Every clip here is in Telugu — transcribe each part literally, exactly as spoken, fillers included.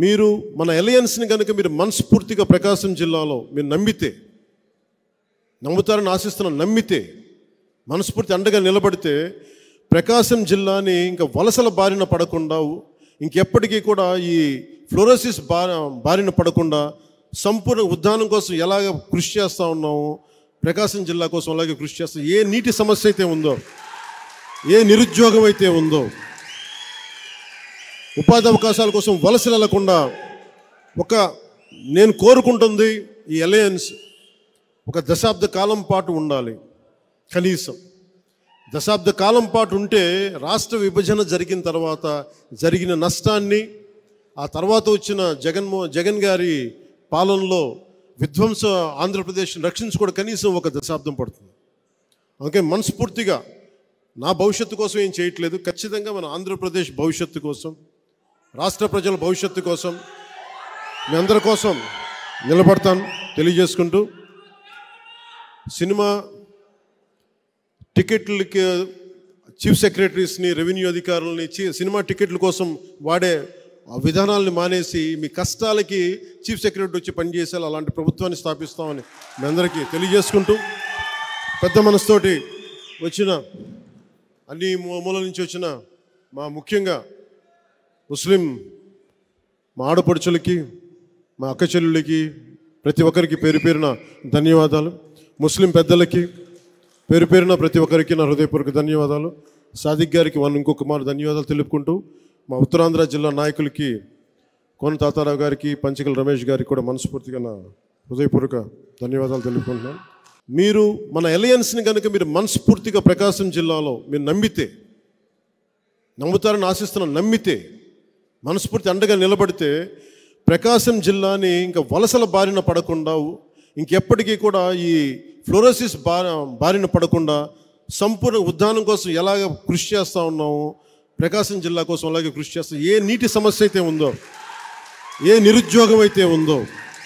మీరు మన అలయన్స్ని కనుక మీరు మనస్ఫూర్తిగా ప్రకాశం జిల్లాలో మీరు నమ్మితే, నమ్ముతారని ఆశిస్తున్నాను, నమ్మితే మనస్ఫూర్తి అండగా నిలబడితే ప్రకాశం జిల్లాని ఇంకా వలసల బారిన పడకుండా, ఇంకెప్పటికీ కూడా ఈ ఫ్లోరోసిస్ బా బారిన పడకుండా సంపూర్ణ ఉద్యానం కోసం ఎలాగ కృషి చేస్తూ ఉన్నాము, ప్రకాశం జిల్లా కోసం అలాగే కృషి చేస్తాం. ఏ నీటి సమస్య అయితే ఉందో, ఏ నిరుద్యోగం అయితే ఉందో, ఉపాధి అవకాశాల కోసం వలస వెళ్లకుండా ఒక నేను కోరుకుంటుంది ఈ అలయన్స్ ఒక దశాబ్ద కాలం పాటు ఉండాలి. కనీసం దశాబ్ద కాలం పాటు ఉంటే రాష్ట్ర విభజన జరిగిన తర్వాత జరిగిన నష్టాన్ని, ఆ తర్వాత వచ్చిన జగన్మో జగన్ గారి పాలనలో విధ్వంస ఆంధ్రప్రదేశ్ని రక్షించుకోవడం కనీసం ఒక దశాబ్దం పడుతుంది. అందుకే మనస్ఫూర్తిగా నా భవిష్యత్తు కోసం ఏం చేయట్లేదు, ఖచ్చితంగా మన ఆంధ్రప్రదేశ్ భవిష్యత్తు కోసం, రాష్ట్ర ప్రజల భవిష్యత్తు కోసం, మీ అందరి కోసం నిలబడతాను తెలియజేసుకుంటూ, సినిమా టికెట్లకి చీఫ్ సెక్రటరీస్ని, రెవెన్యూ అధికారులని సినిమా టికెట్ల కోసం వాడే విధానాలను మానేసి మీ కష్టాలకి చీఫ్ సెక్రటరీ వచ్చి పనిచేసేలా అలాంటి ప్రభుత్వాన్ని స్థాపిస్తామని మీ అందరికీ తెలియజేసుకుంటూ, పెద్ద మనసుతోటి వచ్చిన అన్ని మూల నుంచి వచ్చిన మా ముఖ్యంగా ముస్లిం మా ఆడపడుచులకి, మా అక్క చెల్లులకి, ప్రతి ఒక్కరికి పేరు పేరున ధన్యవాదాలు. ముస్లిం పెద్దలకి పేరు పేరున ప్రతి ఒక్కరికి నా హృదయపూర్వక ధన్యవాదాలు. సాదిక్ గారికి వన్ ఇంకొక మారు ధన్యవాదాలు తెలుపుకుంటూ, మా ఉత్తరాంధ్ర జిల్లా నాయకులకి కోన తాతారావు గారికి, పంచకల్ రమేష్ గారికి కూడా మనస్ఫూర్తిగా నా హృదయపూర్వక ధన్యవాదాలు తెలుపుకుంటున్నాను. మీరు మన అలయన్స్ని కనుక మీరు మనస్ఫూర్తిగా ప్రకాశం జిల్లాలో మీరు నమ్మితే, నమ్ముతారని ఆశిస్తున్నాను, నమ్మితే మనస్ఫూర్తి అండగా నిలబడితే ప్రకాశం జిల్లాని ఇంకా వలసల బారిన పడకుండా, ఇంకెప్పటికీ కూడా ఈ ఫ్లోరోసిస్ బా బారిన పడకుండా సంపూర్ణ ఉద్యానం కోసం ఎలాగ కృషి చేస్తూ ఉన్నాము, ప్రకాశం జిల్లా కోసం అలాగే కృషి చేస్తాం. ఏ నీటి సమస్య అయితే ఉందో, ఏ నిరుద్యోగం అయితే ఉందో,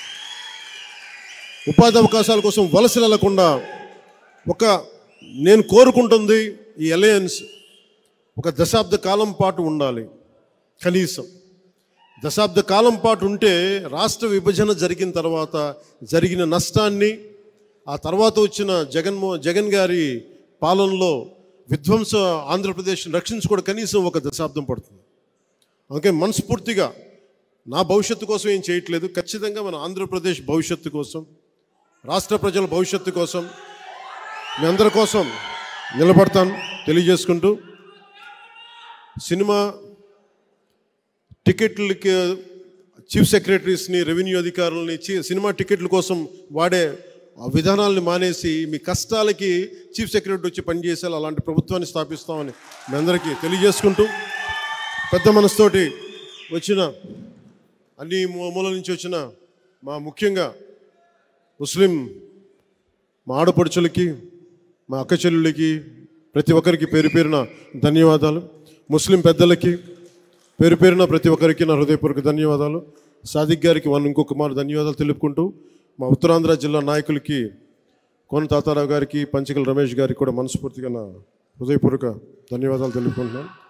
ఉపాధి అవకాశాల కోసం వలస వెళ్లకుండా ఒక నేను కోరుకుంటుంది ఈ అలయన్స్ ఒక దశాబ్ద కాలం పాటు ఉండాలి. కనీసం దశాబ్ద కాలం పాటు ఉంటే రాష్ట్ర విభజన జరిగిన తర్వాత జరిగిన నష్టాన్ని, ఆ తర్వాత వచ్చిన జగన్మో జగన్ గారి పాలనలో విధ్వంస ఆంధ్రప్రదేశ్ని రక్షించుకోవడం కనీసం ఒక దశాబ్దం పడుతుంది. అందుకే మనస్ఫూర్తిగా నా భవిష్యత్తు కోసం ఏం చేయట్లేదు, ఖచ్చితంగా మన ఆంధ్రప్రదేశ్ భవిష్యత్తు కోసం, రాష్ట్ర ప్రజల భవిష్యత్తు కోసం, మీ అందరి కోసం నిలబడతాను తెలియజేసుకుంటూ, సినిమా టికెట్లకి చీఫ్ సెక్రటరీస్ని, రెవెన్యూ అధికారులని సినిమా టికెట్ల కోసం వాడే విధానాలను మానేసి మీ కష్టాలకి చీఫ్ సెక్రటరీ వచ్చి పనిచేసేలా అలాంటి ప్రభుత్వాన్ని స్థాపిస్తామని మీ అందరికీ తెలియజేసుకుంటూ, పెద్ద మనసుతోటి వచ్చిన అన్ని మూల నుంచి వచ్చిన మా ముఖ్యంగా ముస్లిం మా ఆడపడుచులకి, మా అక్క చెల్లులకి, ప్రతి ఒక్కరికి పేరు పేరున ధన్యవాదాలు. ముస్లిం పెద్దలకి పేరు పేరున ప్రతి ఒక్కరికి నా హృదయపూర్వక ధన్యవాదాలు. సాదిక్ గారికి వన్ ఇంకొక మారు ధన్యవాదాలు తెలుపుకుంటూ, మా ఉత్తరాంధ్ర జిల్లా నాయకులకి కోన తాతారావు గారికి, పంచకల్ రమేష్ గారికి కూడా మనస్ఫూర్తిగా నా హృదయపూర్వక ధన్యవాదాలు తెలుపుకుంటున్నాను.